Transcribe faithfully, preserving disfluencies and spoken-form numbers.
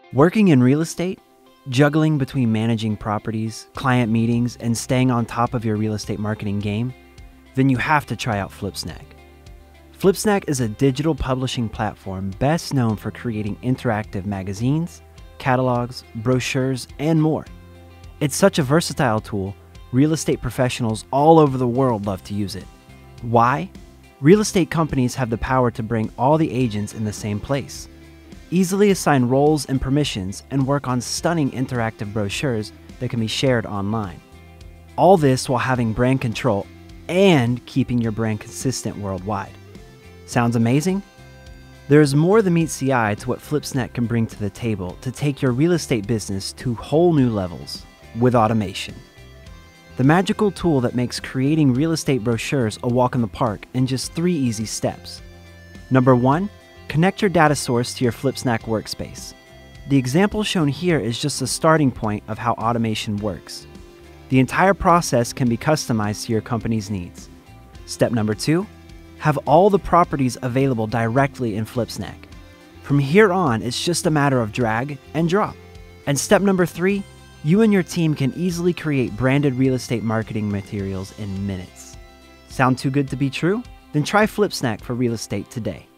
Working in real estate, juggling between managing properties, client meetings, and staying on top of your real estate marketing game? Then you have to try out Flipsnack. Flipsnack is a digital publishing platform best known for creating interactive magazines, catalogs, brochures, and more. It's such a versatile tool, real estate professionals all over the world love to use it. Why? Real estate companies have the power to bring all the agents in the same place, easily assign roles and permissions, and work on stunning interactive brochures that can be shared online. All this while having brand control and keeping your brand consistent worldwide. Sounds amazing? There is more than meets the eye to what Flipsnack can bring to the table to take your real estate business to whole new levels with automation. The magical tool that makes creating real estate brochures a walk in the park in just three easy steps. Number one, connect your data source to your Flipsnack workspace. The example shown here is just a starting point of how automation works. The entire process can be customized to your company's needs. Step number two, have all the properties available directly in Flipsnack. From here on, it's just a matter of drag and drop. And step number three, you and your team can easily create branded real estate marketing materials in minutes. Sound too good to be true? Then try Flipsnack for real estate today.